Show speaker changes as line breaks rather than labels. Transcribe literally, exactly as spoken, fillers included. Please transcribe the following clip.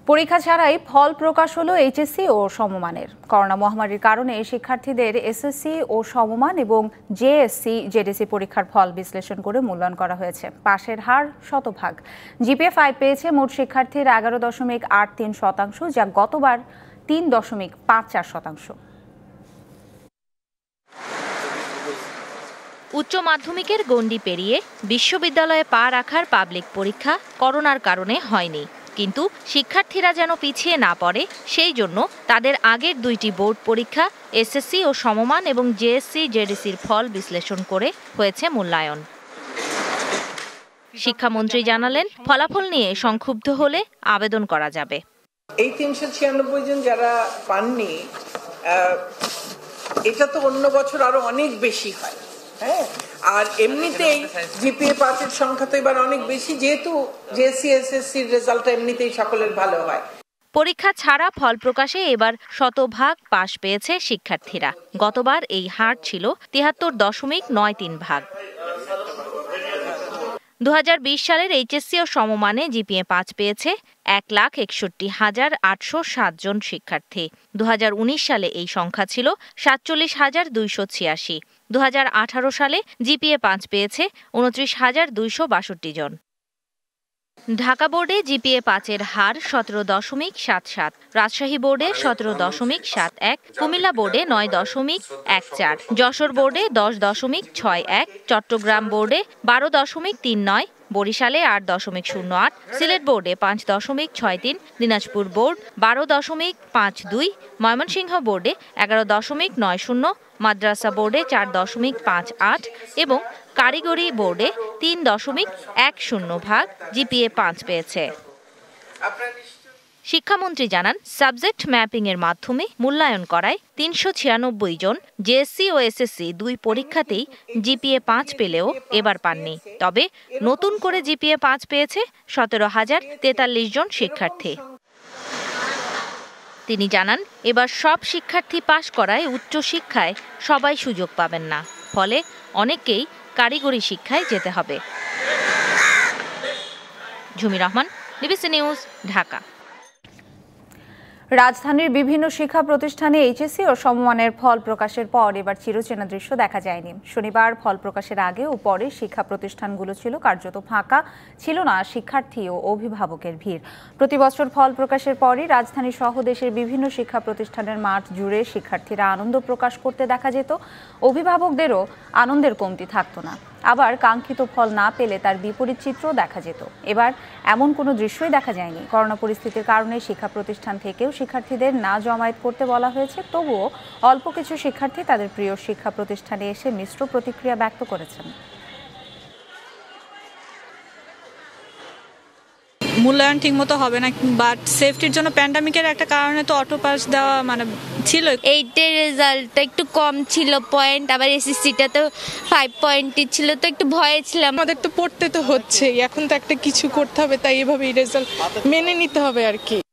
পরীক্ষা ছাড়াই ফল প্রকাশ হলো এইচএসসি ও সমমানের। করোনা মহামারীর কারণে শিক্ষার্থীদের এসএসসি ও সমমান এবং জেএসসি জেডিসি পরীক্ষার ফল বিশ্লেষণ করে মূল্যায়ন করা হয়েছে। পাশের হার শতভাগ। জিপিএ ফাইভ পেয়েছে মোট শিক্ষার্থীর এগারো দশমিক আট তিন শতাংশ, যা গতবার তিন দশমিক পাঁচ চার শতাংশ।
উচ্চ মাধ্যমিকের গণ্ডি পেরিয়ে বিশ্ববিদ্যালয়ে পা রাখার পাবলিক পরীক্ষা করোনার কারণে হয়নি, কিন্তু শিক্ষার্থীরা যেন পিছিয়ে না পড়ে সেই জন্য তাদের আগের দুইটি বোর্ড পরীক্ষা এসএসসি ও সমমান এবং জেএসসি জেডিসির ফল বিশ্লেষণ করে হয়েছে মূল্যায়ন। শিক্ষামন্ত্রী জানালেন, ফলাফল নিয়ে সংক্ষুব্ধ হলে আবেদন করা যাবে।
এই তিনশো ছিয়ানব্বই জন যারা পাননি, এটা তো অন্য বছর আরো অনেক বেশি হয়। হ্যাঁ, আর এমনিতেই জিপিএ পাঁচের সংখ্যা তো এবার অনেক বেশি, যেহেতু জেএসসি এসএসসির রেজাল্টটা এমনিতেই সকলের ভালো হয়।
পরীক্ষা ছাড়া ফল প্রকাশে এবার শতভাগ পাশ পেয়েছে শিক্ষার্থীরা। গতবার এই হার ছিল তিয়াত্তর দশমিক নয় তিন ভাগ। দু হাজার বিশ সালের এইচএসসি ও সমমানে জিপিএ পাঁচ পেয়েছে এক লাখ একষট্টি হাজার আটশো সাত জন শিক্ষার্থী। দু হাজার উনিশ সালে এই সংখ্যা ছিল সাতচল্লিশ হাজার দুইশো ছিয়াশি। দু হাজার আঠারো সালে জিপিএ পাঁচ পেয়েছে উনত্রিশ হাজার দুইশো বাষট্টি জন। ঢাকা বোর্ডে জিপিএ পাঁচের হার সতেরো দশমিক সাত সাত, রাজশাহী বোর্ডে সতেরো দশমিক সাত এক, কুমিল্লা বোর্ডে নয় দশমিক এক চার, যশোর বোর্ডে দশ দশমিক ছয় এক, চট্টগ্রাম বোর্ডে বারো দশমিক তিন নয়, বরিশালে আট দশমিক শূন্য আট, সিলেট বোর্ডে পাঁচ দশমিক ছয় তিন, দিনাজপুর বোর্ড বারো দশমিক পাঁচ দুই, ময়মনসিংহ বোর্ডে এগারো দশমিক নয় শূন্য, মাদ্রাসা বোর্ডে চার দশমিক পাঁচ আট এবং কারিগরি বোর্ডে তিন দশমিক এক শূন্য ভাগ জিপিএ পাঁচ পেয়েছে। শিক্ষামন্ত্রী জানান, সাবজেক্ট ম্যাপিং এর মাধ্যমে মূল্যায়ন করায় তিনশো ছিয়ানব্বই জন জেএসসি ও এসএসসি দুই পরীক্ষাতেই জিপিএ পাঁচ পেলেও এবার পাননি। তবে নতুন করে জিপিএ পাঁচ পেয়েছে সতেরো হাজার তেতাল্লিশ জন শিক্ষার্থী। তিনি জানান, এবার সব শিক্ষার্থী পাশ করায় উচ্চশিক্ষায় সবাই সুযোগ পাবেন না, ফলে অনেকেই কারিগরি শিক্ষায় যেতে হবে। Jhumi Rahman, DBC news, Dhaka.
রাজধানীর বিভিন্ন শিক্ষা প্রতিষ্ঠানে এইচএসসি ও সমমানের ফল প্রকাশের পর এবার চিরচেনা দৃশ্য দেখা যায়নি। শনিবার ফল প্রকাশের আগে ও পরে শিক্ষা প্রতিষ্ঠানগুলো ছিল কার্যত ফাঁকা, ছিল না শিক্ষার্থী ও অভিভাবকের ভিড়। প্রতি বছর ফল প্রকাশের পরই রাজধানী সহ দেশের বিভিন্ন শিক্ষা প্রতিষ্ঠানের মাঠ জুড়ে শিক্ষার্থীরা আনন্দ প্রকাশ করতে দেখা যেত। অভিভাবকদেরও আনন্দের কমতি থাকতো না। আবার কাঙ্ক্ষিত ফল না পেলে তার বিপরীত চিত্রও দেখা যেত। এবার এমন কোনো দৃশ্যই দেখা যায়নি। করোনা পরিস্থিতির কারণে শিক্ষা প্রতিষ্ঠান থেকেও শিক্ষার্থীদের না জমায়েত করতে বলা হয়েছে, তবুও অল্প কিছু শিক্ষার্থী তাদের প্রিয় শিক্ষা প্রতিষ্ঠানে এসে মিশ্র প্রতিক্রিয়া ব্যক্ত করেছেন।
মূল্যায়ন ঠিক মতো হবে না, বাট সেফটির জন্য প্যান্ডামিকের একটা কারণে তো অটো পাস দেওয়া মানে ছিল।
এইটের রেজাল্টটা একটু কম ছিল পয়েন্ট, আবার এসএসসিটা তো ফাইভ পয়েন্টই ছিল, তো একটু ভয়ে ছিলাম।
আমাদের তো পড়তে তো হচ্ছে, এখন তো একটা কিছু করতে হবে, তাই এভাবেই রেজাল্ট মেনে নিতে হবে আর কি।